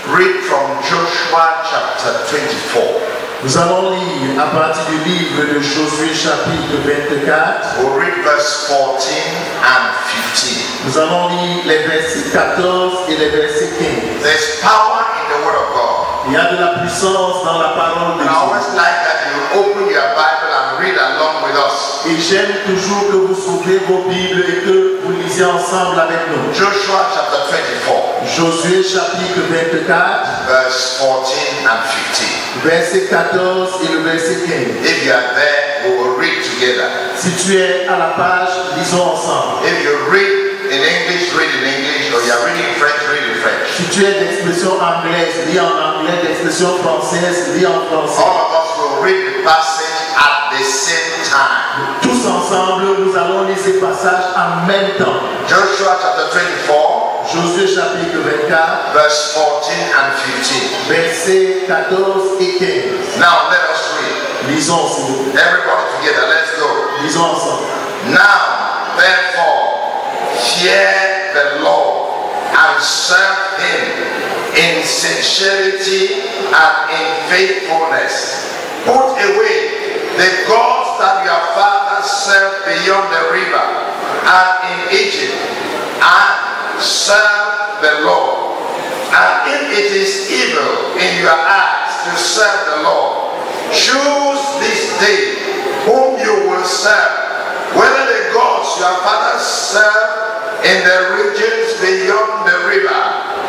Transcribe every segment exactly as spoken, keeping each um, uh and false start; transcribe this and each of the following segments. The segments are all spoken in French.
read from Joshua chapter twenty-four. Nous allons lire à partir du livre de Josué chapitre vingt-quatre. We'll read verse fourteen and fifteen. Nous allons lire les versets quatorze et les versets quinze. There's power in the word of God. Il y a de la puissance dans la parole de And I always Dieu. like that you open your Bible and read along with us. Et j'aime toujours que vous ouvrez vos Bibles et que vous lisiez ensemble avec nous. Joshua chapter twenty-four, Josué chapitre vingt-quatre, verse fourteen and fifteen. verset quatorze et le verset quinze. If you are there, we will read together. Si tu es à la page, lisons ensemble. If you read in English, read in English, or you are reading French, read in French. Si tu es d'expression anglaise, lis en anglais, d'expression française, lis en français. All of us will read the passage at the same time. Tous ensemble, nous allons lire ces passages en même temps. Joshua chapter twenty-four, Josué chapitre vingt-quatre, verse fourteen and fifteen. versets quatorze et quinze. Now let us read. Lisons, s'il vous plaît. Everybody together, let's go. Lisons ensemble. Now, therefore, fear the Lord and serve him in sincerity and in faithfulness. Put away the gods that your fathers served beyond the river and in Egypt, and serve the Lord. And if it is evil in your eyes to serve the Lord, choose this day whom you will serve, whether the gods your fathers served in the regions beyond the river,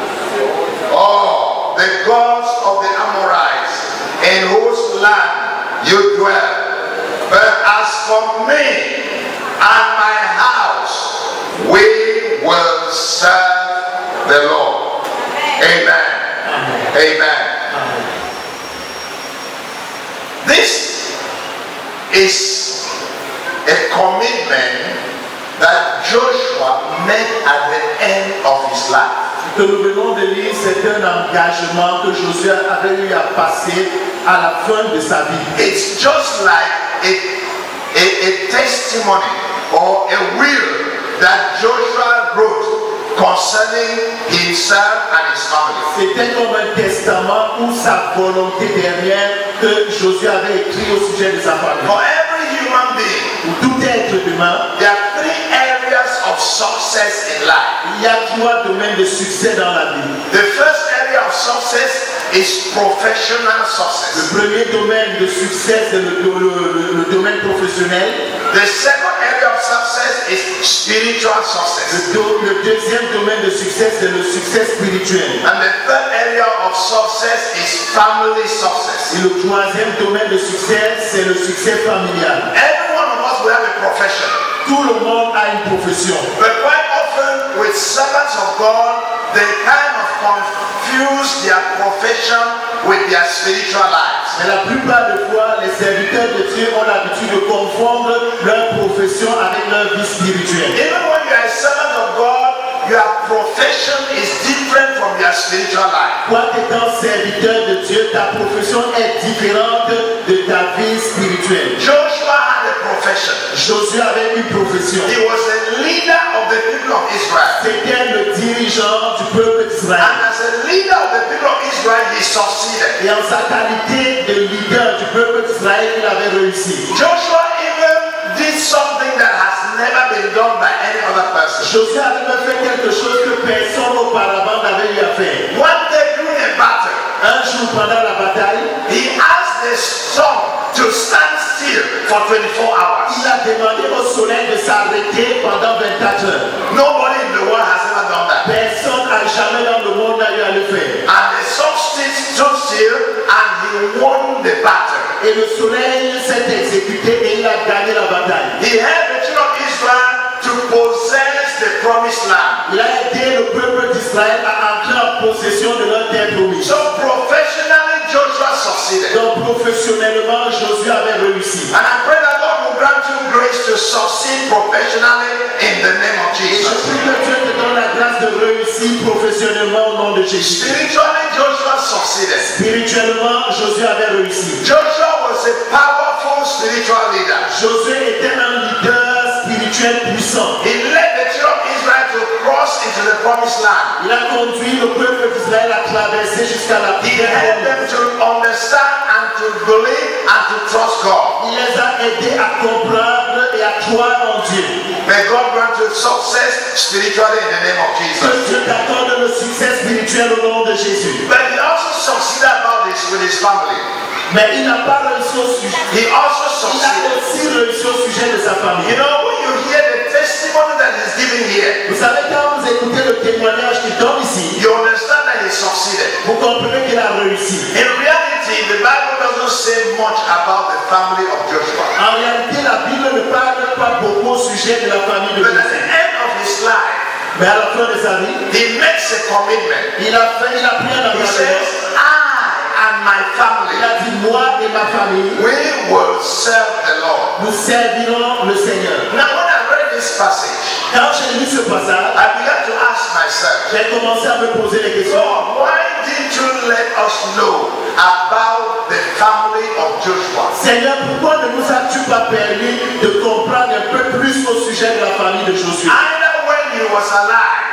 or the gods of the Amorites in whose land you dwell. But as for me and my house, we will serve the Lord. Amen. Amen. Amen. Amen. This is a commitment that Joshua made at the end of his life. Ce que nous venons de lire, c'est un engagement que Josué avait eu à passer à la fin de sa vie. It's just like a, a, a testimony or a will that Joshua wrote concerning himself and his family. C'était comme un testament ou sa volonté dernière que Josué avait écrit au sujet de sa famille. For every human being, Pour tout être humain, there are three areas of success in life. il y a trois domaines de succès dans la vie. The first area of success is professional Le success. premier domaine de succès, c'est le, le- le- le domaine professionnel. The second area of success is spiritual success. Le, do- le deuxième domaine de succès, c'est le succès spirituel. And the third area of success is family success. Et le troisième domaine de succès, c'est le succès familial. Every one of us will have a profession. Tout le monde a une profession. But quite often with servants of God, they kind of confuse their profession with their spiritual lives. Mais la plupart des fois, les serviteurs de Dieu ont l'habitude de confondre leur profession avec leur vie spirituelle. Even when you are a servant of God, your profession is different from your spiritual life. Toi, étant serviteur de Dieu, ta profession est différente de ta vie spirituelle. Joshua had a profession. Josué avait une profession. He was a leader of the people of Israel. C'était le dirigeant du peuple And d'Israël. as a leader of the people of Israel, he succeeded. Et en sa qualité de leader du peuple d'Israël, il avait réussi. Joshua even did something that has never been done by any other person. Josué avait même fait quelque chose que personne auparavant n'avait eu à faire. One day during a battle, Un jour pendant la bataille, he asked the sun to stand still for twenty-four hours. il a demandé au soleil de s'arrêter pendant vingt-quatre heures. Nobody in the world has ever done that. Personne n'a jamais dans le monde n'a eu à le faire. And the sun stood still and he won the battle. Et le soleil s'est exécuté et il a gagné la bataille. He helped the children of Israel to possess the promised land. Il a aidé le peuple d'Israël à entrer en possession de leur terre promise. So professionally, Joshua succeeded. Donc professionnellement, Josué avait réussi. And I pray that God will grant you grace to succeed professionally in the name of Et je Jesus. prie que Dieu te donne la grâce de réussir professionnellement au nom de Jésus. Spiritually, Joshua succeeded. Spirituellement, Josué avait réussi. Joshua was a powerful spiritual leader. Josué était un leader spirituel puissant. He led the children of Israel to cross into to the promised land. Il a conduit le peuple d'Israël à traverser jusqu'à la He terre helped them promise. to understand and to believe and to trust God. Il les a aidés à comprendre et à croire en Dieu. May God grant you success spiritually in the name of Que Jesus. Dieu t'accorde le succès spirituel au nom de Jésus. But he also succeeded about this with his family. Mais il n'a pas réussi au sujet. He also Il a succeeded. aussi réussi au sujet de sa You famille. know, when you hear the testimony that is given here, Vous savez, quand vous écoutez le témoignage qu'il donne ici, you understand that he succeeded. vous comprenez qu'il a réussi. In reality, the Bible doesn't say much about the family of Joshua. En réalité, la Bible ne parle pas beaucoup au sujet de la famille de But at the Joseph. end of his life, Mais à la fin de sa vie, he makes a commitment. il a fait, il a pris un He engagement. says, I and my Il family, a dit, moi et ma famille, we will serve the Lord. nous servirons le Seigneur. Now, when I read this passage, Quand j'ai lu ce passage, I began to ask myself, j'ai commencé à me poser les questions. God, why didn't you let us know about the family of Joshua? Seigneur, pourquoi ne nous as-tu pas permis de comprendre un peu plus au sujet de la famille de Josué? Either when he was alive,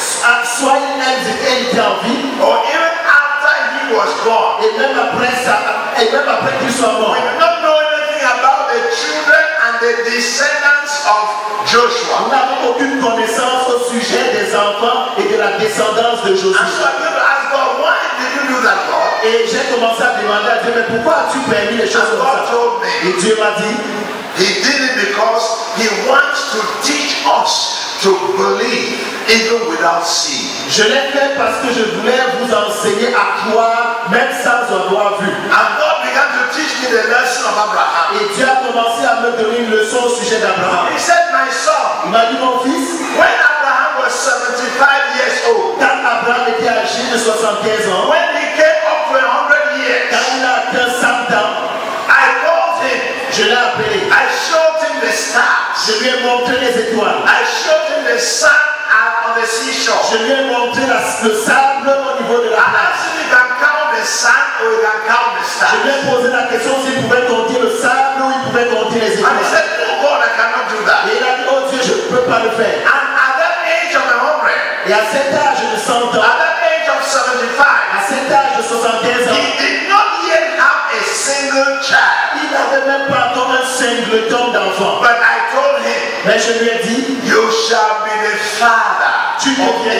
Soit il était en vie, or even after he was gone. et même après ça, et même après qu'il soit mort. We do not know anything about the children and the descendants of Nous Joshua. n'avons aucune connaissance au sujet des enfants et de la descendance de And so Josué. I'm going to ask God, why did you do that, God? Et j'ai commencé à demander à Dieu, mais pourquoi as-tu permis les choses And comme God ça? told me, Et Dieu m'a dit, He did it because He wants to teach us to believe even without seeing. je l'ai fait parce que je voulais vous enseigner à croire, même sans avoir vu. And God began to teach me the lesson of Abraham. Et Dieu a commencé à me donner une leçon au sujet d'Abraham. He said, my son, Il m'a dit, mon fils, when Abraham was seventy-five years old, quand Abraham était âgé de soixante-quinze ans, when he came up to one hundred years, quand il a atteint cent ans, I called him. je l'ai appelé. I showed him the stars. Je lui ai montré les étoiles. I showed him the sun out on the seashore. Je lui ai montré la- le sable au niveau de la I plage. asked him if he can count the sun or he can count the Je lui ai stars. posé la question s'il pouvait compter le sable ou il pouvait compter les And he étoiles. said, no God, I cannot do that. Et il a dit, oh Dieu, je ne peux pas le faire. And at that age of one hundred, Et à cet âge de cent at ans, that age of seventy-five, à cet âge de soixante-quinze ans, he did not yet have a single child. il n'avait même pas encore un singleton d'enfant. But I told him, Mais je lui ai dit, you shall be the father Tu of a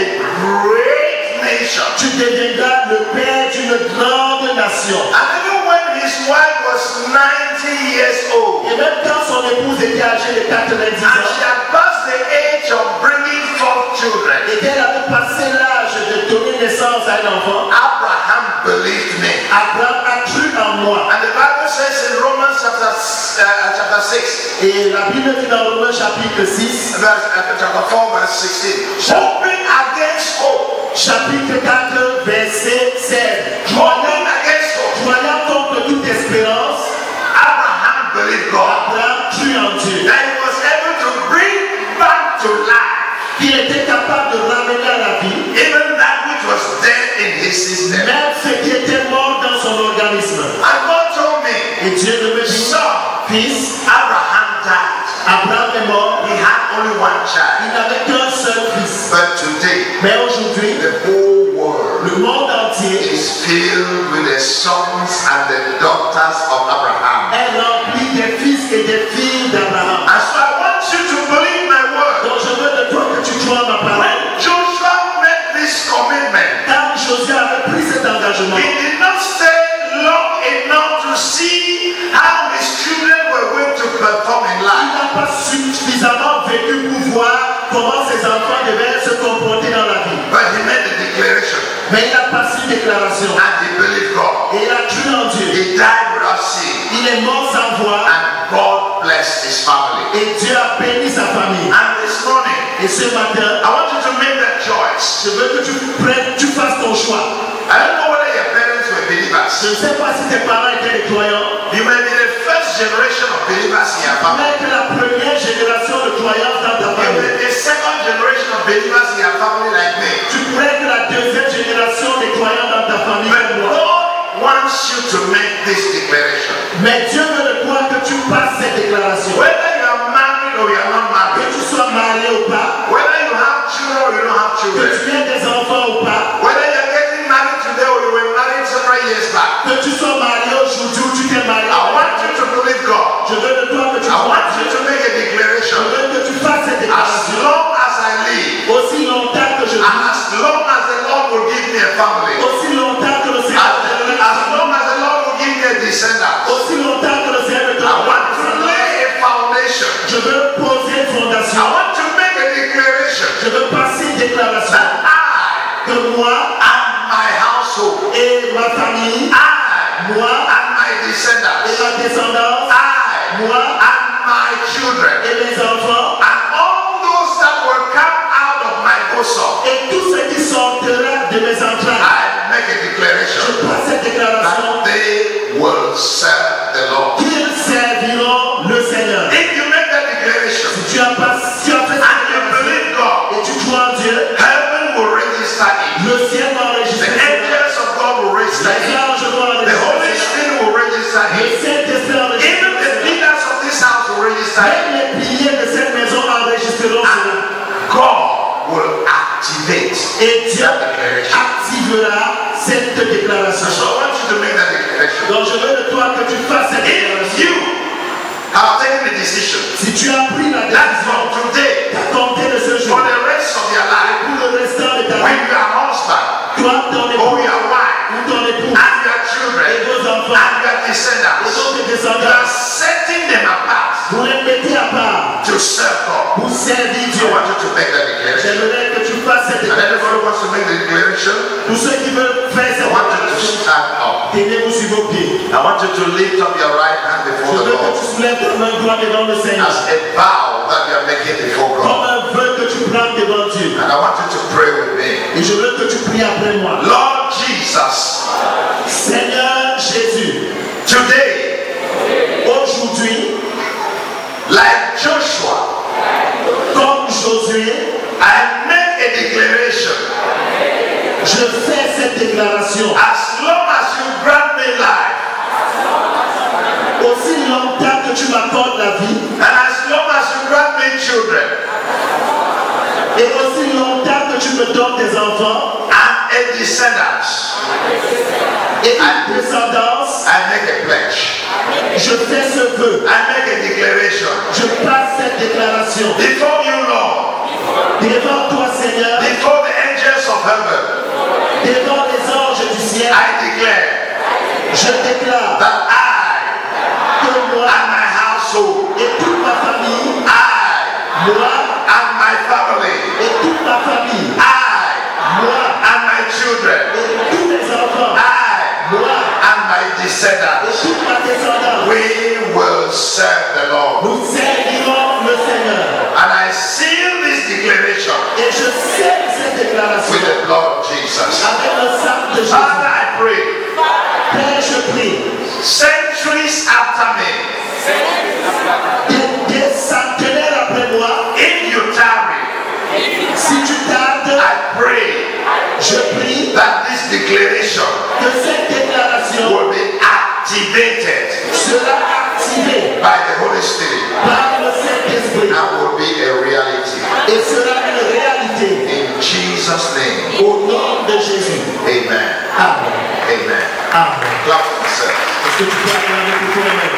great nation. tu deviendras le père d'une grande nation. And even when his wife was ninety years old, Et même quand son épouse était âgée de quatre-vingt-dix and she ans, had passed the age of bringing forth children, et qu'elle avait passé l'âge de donner naissance à un enfant, Abraham believed me. Abraham a cru en moi. And the Bible says in Romans chapter, uh, chapter six, Et la Bible dit dans Romains chapitre six, verse, uh, chapter four, verse sixteen, hoping against hope, chapitre quatre, verset seize. hoping against hope, Croyant contre toute espérance, Abraham believed God Abraham crut en Dieu. that he was able to bring back to life Qu'il était capable de ramener à la vie, even that which was dead in his system. même ce qui était mort dans son organisme. And God told me, Et Dieu me dit, son, fils, Abraham died. Abraham est mort, He had only one il child. n'avait qu'un seul fils. But today, Mais aujourd'hui, the whole world le monde entier is filled with the sons and the daughters of Abraham. est rempli des fils et des filles d'Abraham. And so I want you to believe my word. Donc je veux de toi que tu crois ma parole. When Joshua made this commitment, Quand Josué avait pris cet engagement, he did not stay long enough to see how his children were going to perform in il life. n'a pas suffisamment vécu pour voir comment ses enfants devaient se comporter dans la vie. But he made a declaration Mais il a passé une déclaration. and he believed God. Et il a cru en Dieu. He died without seeing, Il est mort sans voir. and God blessed his family. Et Dieu a béni sa famille. And this morning, Et ce matin, I want you to make that choice. je veux que tu prennes, tu fasses ton choix. I don't know whether your parents were Je believers. ne sais pas si tes parents étaient des croyants. You may be the first generation of believers in your family. Mais que la première génération de croyants dans ta You famille. may be the second generation of believers in your family like me. Tu pourrais être la deuxième génération des croyants dans ta famille But comme moi. God wants you to make this declaration. Mais Dieu veut de toi que tu passes cette déclaration. Whether you are married or you are not Que married, tu sois marié ou pas, whether you have children or you don't have children. Que tu aies des enfants ou pas. Whether you're getting married today or you were married several years back. Que tu sois marié aujourd'hui ou tu t'es marié. I want you to believe God. Je veux de toi que tu I want fasses. you to make a Je declaration. veux que tu fasses cette As déclaration. long as I live, Aussi longtemps que je and vis. as long as the Lord will give me a family, Aussi longtemps que le as, Seigneur te as donne. long as the Lord will give me a descendant, Aussi longtemps que le Seigneur te I want to donne. lay a foundation. Je veux poser une I fondation. want to make a declaration Je veux passer une déclaration. that I Que moi and my household, et ma famille, I moi and my et descendants, ma descendance, I moi and my children, et mes enfants, and all those that will come out of my bosom, et tout ce qui sortira de mes entrailles. I make a Je declaration passe cette déclaration that they will serve the Lord. qu'ils serviront le Seigneur. If you make that declaration Si tu as, pas, si tu as fait and cette you déclaration believe God, et tu crois en Dieu, heaven will register it. le ciel va The enregistrer cela. angels of God will register Les it. anges vont The Holy enregistrer cela. Spirit will register Le it. Saint-Esprit Even enregistrera the cela. leaders of this house will register it. Même les piliers de cette maison enregistreront cela. And God will activate Et Dieu that declaration. activera cette déclaration. So I want you to make that declaration. Donc je veux de toi que tu fasses cette If déclaration. you have taken the decision Si tu as pris la that décision from today, à compter de ce for jour, the rest of your life, pour le restant de ta when vie, you are husband toi, ton or époux your wife ou ton époux and your et children vos enfants and your et descendants, vos you are descendants, setting them apart vous les mettez à part to serve God. pour servir I Dieu. want you to make that declaration. J'aimerais que tu fasses cette And déclaration. everybody wants to make the declaration. Tous ceux qui veulent faire I cette want you to déclaration, stand up. tenez-vous sur vos pieds. I want you to lift up your right hand Je before the veux que Lord tu soulèves ta main droite devant le Seigneur. as a vow that you are making before Comme God. un vœu que tu prends devant Dieu. And I want you to pray with me. Et je veux que tu pries après moi. Lord Jesus, Seigneur Jésus, today, aujourd'hui, like Joshua, comme Josué, I make a declaration. je fais cette déclaration. As long as you grant me life, Aussi longtemps que tu m'accordes la vie, and as long as you grant me children et aussi longtemps que tu me donnes des enfants and a descendants, et une descendance, I make a pledge. je fais ce vœu. I make a declaration. Je passe cette déclaration Before you, Lord, devant toi, Seigneur, before the angels of heaven, devant les anges du ciel. I declare Je déclare that I que moi and my household, et toute ma famille, I moi and my family, et toute ma famille, I moi and my children, et tous mes enfants, I moi and my et descendants, toute ma descendance, we will serve the Lord. nous servirons le Seigneur. And I seal this declaration Et je scelle cette déclaration with the blood of Jesus. avec le sang de Jésus. Father, I pray, Père, je prie, centuries after me, des, des centenaires après moi, if you tarry, si tu tardes, I pray je prie that this declaration que cette déclaration will be activated sera activée by the Holy Spirit par le Saint-Esprit and will be a reality. et sera une réalité In Jesus' name, au nom de Jésus. amen. Amen. Amen. Amen. Clap for yourself. Est-ce que tu peux acclamer pour toi-même?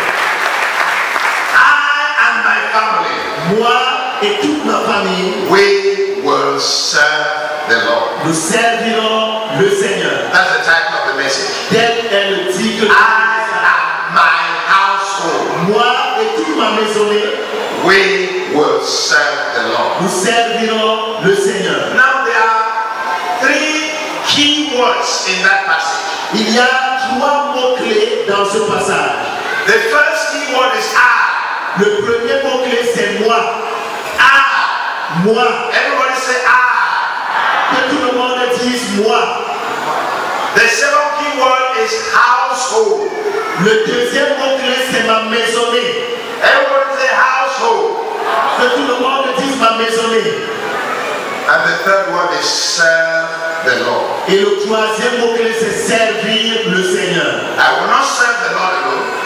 I and my family, Moi et toute ma famille, we will serve the Lord. nous servirons le Seigneur. That's the title of the message. Tel est le titre. I and my household, Moi et toute ma maisonnée, we will serve the Lord. nous servirons le Seigneur. Now there are three key words in that passage. Il y a trois mots-clés dans ce passage. The first key word is I. Le premier mot-clé, c'est moi. I. Moi. Everybody say I. Que tout le monde dise moi. The second key word is household. Le deuxième mot-clé, c'est ma maisonnée. Everybody say household. Que tout le monde dise ma maisonnée. And the third word is serve the Lord. Et le troisième mot-clé, c'est servir le Seigneur. I will not serve the Lord alone. Je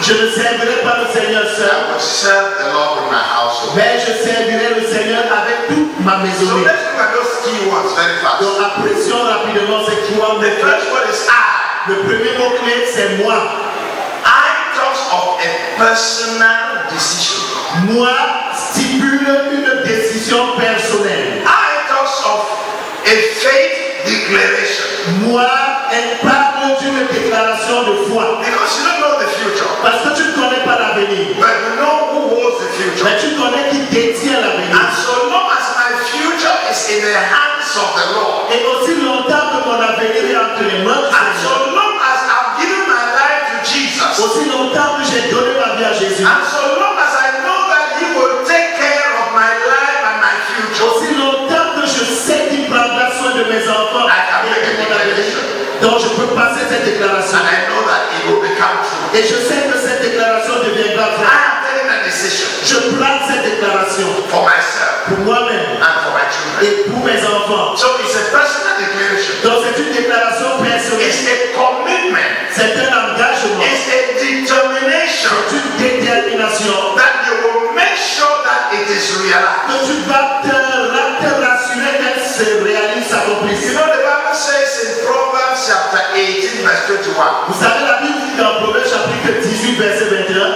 Je ne servirai pas le Seigneur I seul, will serve the Lord with my household. mais je servirai le Seigneur avec toute ma So maisonnée. let's look at those key words very fast. Donc apprécions rapidement ces qui ont The first word is I. Le premier mot-clé, c'est moi. I talks of a personal decision. Moi stipule une décision personnelle. I talks of a faith declaration. Moi, elle parle d'une déclaration de foi. Because you don't know the future, Parce que tu ne connais pas l'avenir. but you know who holds the future. Mais tu connais qui détient l'avenir. And so long as my future is in the hands of the Lord, Et aussi longtemps que mon avenir est entre les mains du and Seigneur, so long as I've given my life to Jesus, aussi longtemps que j'ai donné ma vie à Jésus, and so long as I know that He will take care of my life and my future, aussi longtemps que je sais qu'il prendra soin de mes enfants I can et make a de mon avenir, declaration. donc je peux passer cette déclaration. And I know that it will become true. Et je sais que cette déclaration deviendra I vraie. am taking a decision Je prends cette déclaration for myself pour moi-même and for my children. et pour mes enfants. So it's a personal declaration. Donc c'est une déclaration personnelle. It's a commitment. C'est un engagement. It's a determination C'est une détermination. that you will make sure that it is realized. Que tu vas te, te rassurer qu'elle se réalise, s'accomplisse. You know, the Bible says in Proverbs chapter eighteen, verse twenty-one, Vous savez, la Bible dit dans Proverbe chapitre dix-huit, verset vingt et un,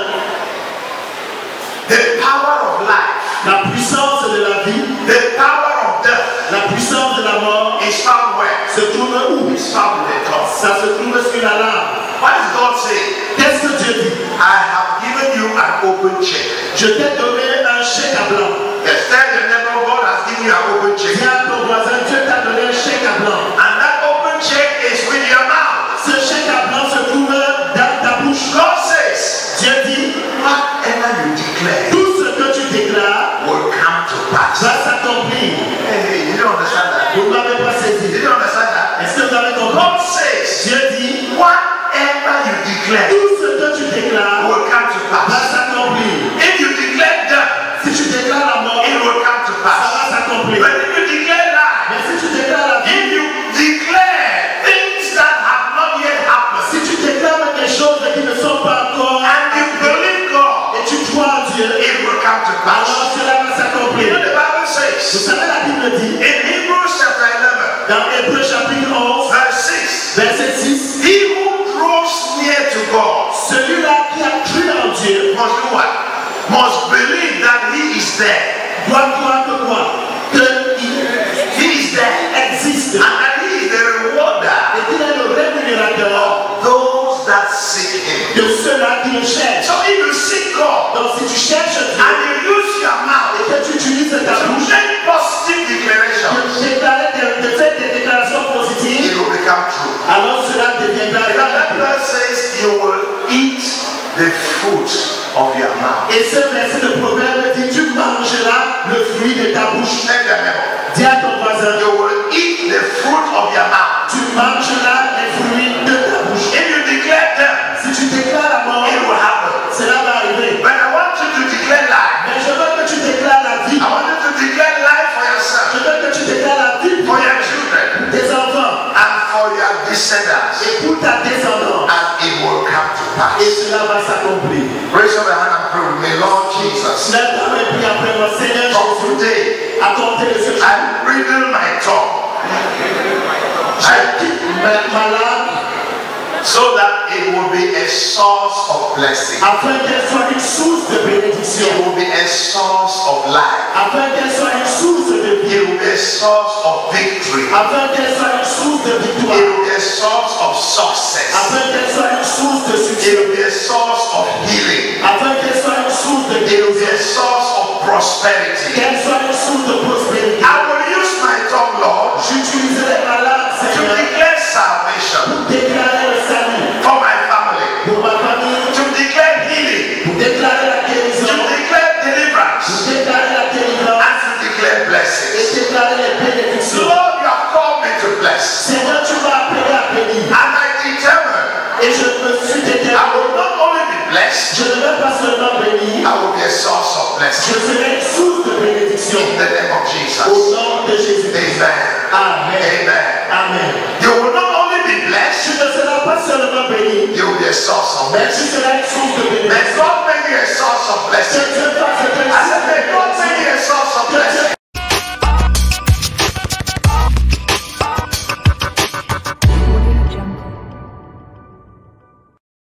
the power of life, la puissance de la vie, the power of death la puissance de la mort is found where? se trouve où? It's found in the tongue. Ça se trouve sur la langue. What does God say? Qu'est-ce que Dieu dit? I have given you an open check. Je t'ai donné un chèque à blanc. Yes, tell your neighbor, God has given you an open check. Dis à ton voisin, Dieu t'a donné un chèque à blanc. And that open check is with your mouth. Ce chèque à blanc se trouve dans ta bouche. God says, Dieu dit, whatever you declare tout ce que tu déclares will come to pass. va s'accomplir. Hey, hey, you don't understand that? Vous ne m'avez pas saisi. You don't understand that? Est-ce que vous avez compris? God says, Dieu dit, whatever you declare tout ce que tu déclares will come to va pass. s'accomplir. If you declare death, Si tu déclares la mort, it will come to ça va pass. s'accomplir. But if you declare life, Mais si tu déclares la vie, if you declare things that have not yet happened, si tu déclares des choses qui ne sont pas encore and you believe God, et tu crois en Dieu, it will come to pass. alors cela va You s'accomplir. know the Bible Vous says savez, la Bible dit, in Hebrews chapter eleven, dans Hébreux chapitre onze, verse six, verset six, he who draws near to God celui-là qui a cru en Dieu must do what? Must believe that He is there. doit croire que quoi? Qu'il He is there. existe And that He is the rewarder et qu'il est le rémunérateur of those that seek Him. de ceux-là qui le cherchent. So if you seek God Donc si tu cherches Dieu and you use your et mouth que tu utilises ta to bouche, make positive declarations, de déclarer des- de faire des déclarations it positives, will become true. alors cela deviendra Because that réalité. verse says you will eat the fruit of your mouth. Et ce verset de Proverbe dit, tu mangeras le fruit de ta bouche. Tell your neighbor, Dis à ton voisin, you will eat the fruit of your mouth. tu mangeras les fruits de ta bouche. If you declare them, Si tu déclares la mort, it will happen. cela va arriver. But I want you to declare life. Mais je veux que tu déclares la vie. I want you to declare life for Je yourself, veux que tu déclares la vie for pour your children, tes enfants and for your descendants. et pour ta descendance. And it will come to Et pass. cela va s'accomplir. Raise up your hand and pray with me, Lord Jesus. Lève ta main et prie après moi. Seigneur From Jésus, today, à compter de ce jour, I bridle my tongue. je quitte ma, ma langue So that it will be a source of blessing. afin qu'elle soit une source de bénédiction. It will be a source of life. Afin qu'elle soit une source de It vie. will be a source of victory. Afin qu'elle soit une source de It victoire. will be a source of success. Afin qu'elle soit une source de It succès. will be a source of healing. Afin qu'elle soit une source de It will be a guérison. source of prosperity. Qu'elle soit une source de prospérité. I will use my tongue, Lord, J'utiliserai ma langue, to Seigneur, declare salvation pour déclarer le salut for my family, pour ma famille, to declare healing, pour déclarer la to guérison, declare pour deliverance, déclarer la délivrance and to declare et blessings. déclarer les bénédictions. Lord, you have called me to bless, Seigneur, tu m'as appelé à bénir and I determine et je me suis I déterminé. will not only be blessed, Je ne vais pas seulement bénir, I will be a source of je blessing. serai une source de bénédiction. In the name of Au Jesus. nom de Jésus. Amen. Amen. Amen. Amen. You will not only be be blessed. Tu ne seras pas seulement béni, You will be a source of mais tu blessing. seras une source de May bénédiction. God make you a source of Que blessing. Dieu fasse de toi une As